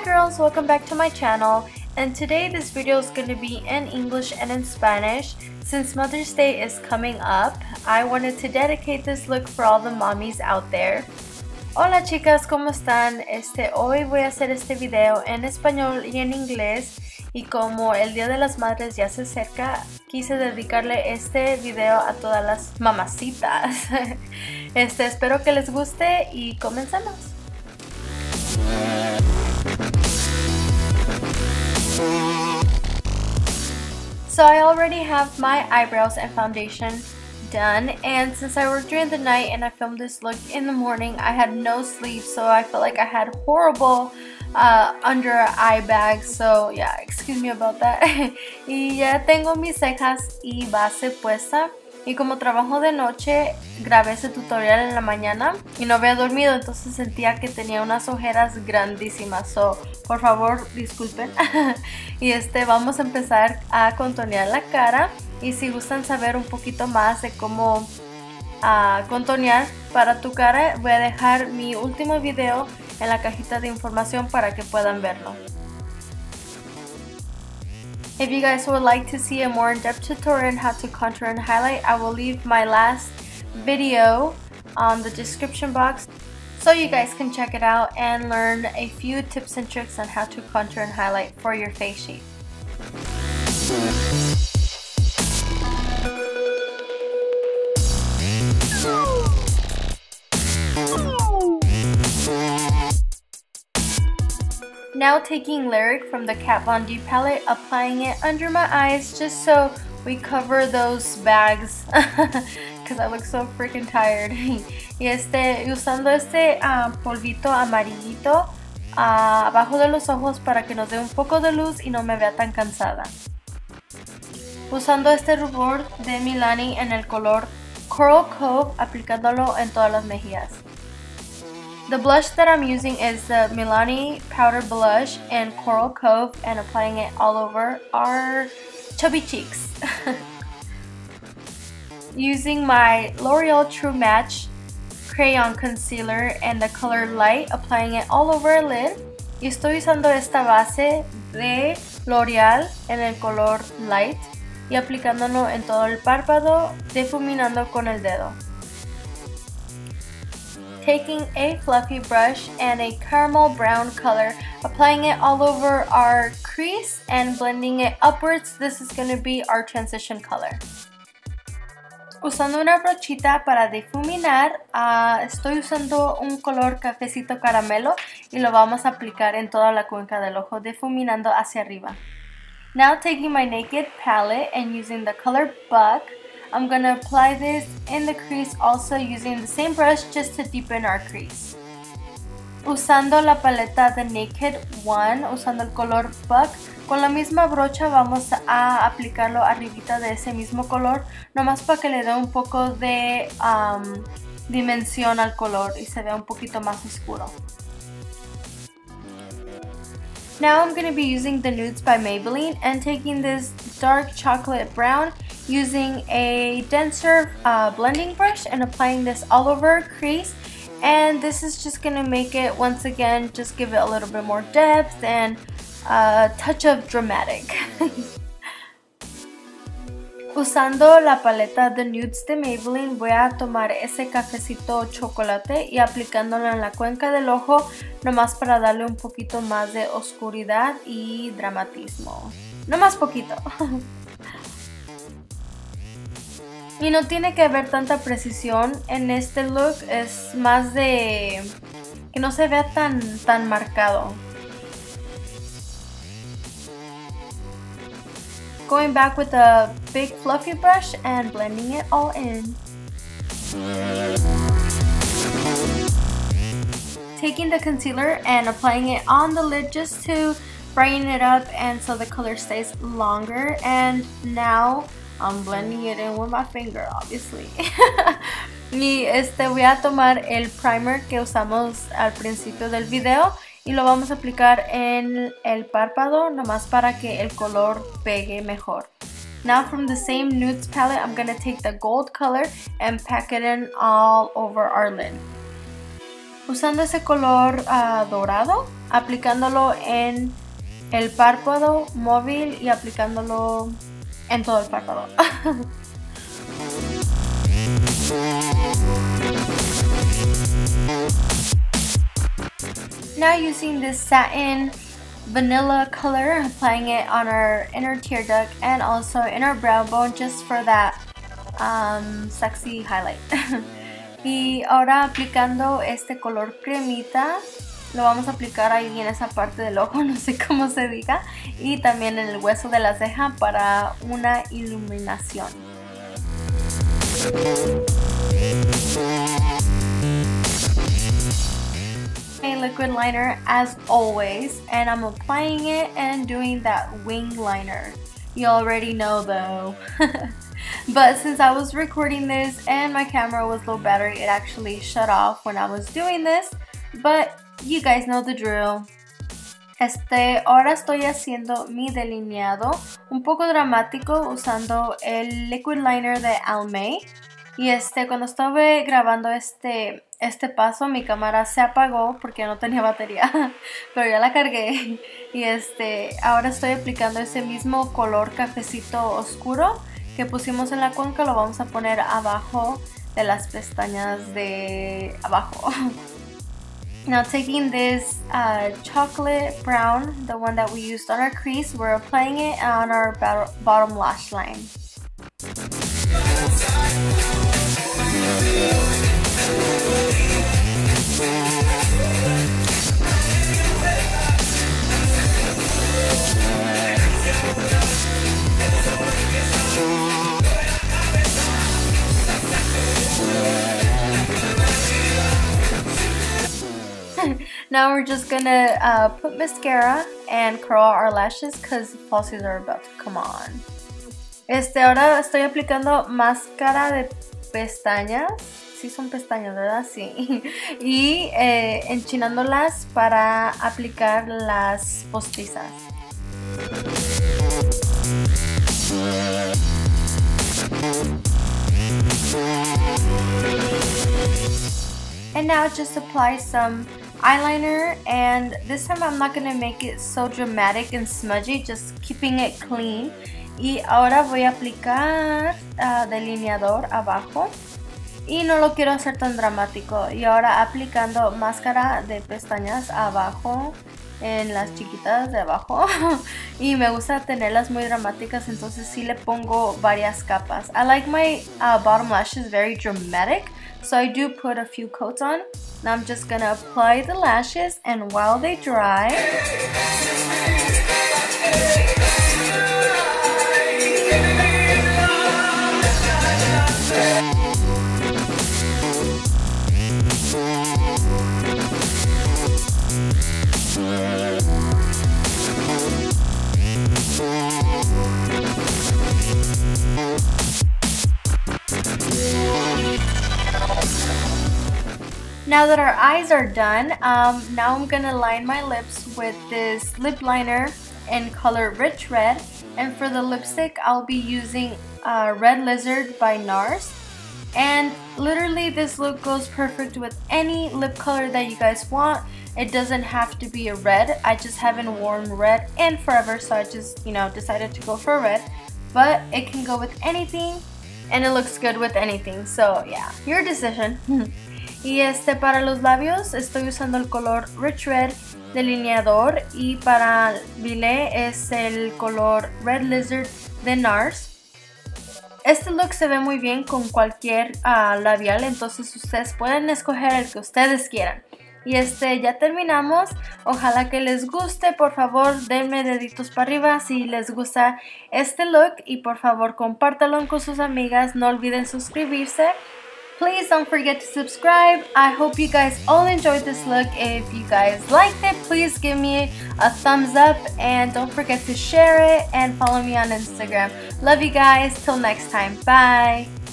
girls, welcome back to my channel, and today this video is going to be in English and in Spanish. Since Mother's Day is coming up, I wanted to dedicate this look for all the mommies out there. Hola chicas, ¿cómo están? Hoy voy a hacer este video en español y en inglés, y como el Día de las Madres ya se acerca, quise dedicarle este video a todas las mamacitas. Espero que les guste y comencemos. So I already have my eyebrows and foundation done, and since I worked during the night and I filmed this look in the morning, I had no sleep, so I felt like I had horrible under eye bags, so yeah, excuse me about that. Y ya tengo mis cejas y base puesta, y como trabajo de noche grabé ese tutorial en la mañana y no había dormido, entonces sentía que tenía unas ojeras grandísimas, so por favor disculpen. Y vamos a empezar a contornear la cara, y si gustan saber un poquito más de cómo contornear para tu cara, voy a dejar mi último video en la cajita de información para que puedan verlo. If you guys would like to see a more in-depth tutorial on how to contour and highlight, I will leave my last video on the description box so you guys can check it out and learn a few tips and tricks on how to contour and highlight for your face shape. Now taking Lyric from the Kat Von D palette, applying it under my eyes just so we cover those bags because I look so freaking tired. Y usando polvito amarillito abajo de los ojos para que nos dé un poco de luz y no me vea tan cansada. Usando este rubor de Milani en el color Coral Cove, aplicándolo en todas las mejillas. The blush that I'm using is the Milani Powder Blush in Coral Cove, and applying it all over our chubby cheeks. Using my L'Oreal True Match Crayon Concealer in the color Light, applying it all over our lid. Y estoy usando esta base de L'Oreal en el color Light y aplicándolo en todo el párpado, difuminando con el dedo. Taking a fluffy brush and a caramel brown color, applying it all over our crease and blending it upwards. This is going to be our transition color. Usando una brochita para difuminar, estoy usando un color cafecito caramelo y lo vamos a aplicar en toda la cuenca del ojo, difuminando hacia arriba. Now taking my Naked palette and using the color Buck, I'm going to apply this in the crease, also using the same brush just to deepen our crease. Usando la paleta de Naked One, usando el color Buck, con la misma brocha vamos a aplicarlo arribita de ese mismo color, nomás para que le dé un poco de dimensión al color y se vea un poquito más oscuro. Now I'm going to be using the Nudes by Maybelline and taking this dark chocolate brown, using a denser blending brush and applying this all over our crease. And this is just going to make it, once again, just give it a little bit more depth and a touch of dramatic. Usando la paleta de Nudes de Maybelline, voy a tomar ese cafecito chocolate y aplicándolo en la cuenca del ojo, nomás para darle un poquito más de oscuridad y dramatismo. Nomás poquito. Y no tiene que haber tanta precisión en este look, es más de que no se vea tan marcado. Going back with a big fluffy brush and blending it all in. Taking the concealer and applying it on the lid just to brighten it up and so the color stays longer. And now I'm blending it in with my finger, obviously. Y voy a tomar el primer que usamos al principio del video y lo vamos a aplicar en el párpado, nomás para que el color pegue mejor. Now from the same Nudes palette, I'm going to take the gold color and pack it in all over our lid. usando ese color dorado, aplicándolo en el párpado móvil y aplicándolo en todo el párpado. Now using this satin vanilla color, applying it on our inner tear duct and also in our brow bone just for that sexy highlight. Y ahora aplicando este color cremita, lo vamos a aplicar ahí en esa parte del ojo, no sé cómo se diga, y también en el hueso de la ceja para una iluminación. A liquid liner as always, and I'm applying it and doing that wing liner. You already know though. But since I was recording this and my camera was low battery, it actually shut off when I was doing this, but you guys know the drill. Ahora estoy haciendo mi delineado un poco dramático usando el liquid liner de Almay. Y cuando estuve grabando este paso, mi cámara se apagó porque no tenía batería, pero ya la cargué. Y ahora estoy aplicando ese mismo color cafecito oscuro que pusimos en la cuenca, lo vamos a poner abajo de las pestañas de abajo. Now taking this chocolate brown, the one that we used on our crease, we're applying it on our bottom lash line. Now we're just gonna put mascara and curl our lashes because falsies are about to come on. Ahora estoy aplicando máscara de pestañas. Sí son pestañas, ¿verdad? Sí. Y enchinándolas para aplicar las postizas. And now just apply some eyeliner, and this time I'm not going to make it so dramatic and smudgy, just keeping it clean. Y ahora voy a aplicar delineador abajo y no lo quiero hacer tan dramático. Y ahora aplicando máscara de pestañas abajo en las chiquitas de abajo. Y me gusta tenerlas muy dramáticas, entonces sí le pongo varias capas. I like my bottom lashes very dramatic, so I do put a few coats on. Now I'm just gonna apply the lashes, and while they dry, now that our eyes are done, now I'm gonna line my lips with this lip liner in color Rich Red, and for the lipstick I'll be using Red Lizard by NARS. And literally this look goes perfect with any lip color that you guys want. It doesn't have to be a red. I just haven't worn red in forever, so I just, decided to go for red. But it can go with anything, and it looks good with anything. So yeah, your decision. Y para los labios estoy usando el color Rich Red delineador, y para bilé es el color Red Lizard de NARS. Este look se ve muy bien con cualquier labial, entonces ustedes pueden escoger el que ustedes quieran. Y ya terminamos. Ojalá que les guste. Por favor, denme deditos para arriba si les gusta este look, y por favor compártanlo con sus amigas. No olviden suscribirse. Please don't forget to subscribe. I hope you guys all enjoyed this look. If you guys liked it, please give me a thumbs up, and don't forget to share it and follow me on Instagram. Love you guys. Till next time. Bye.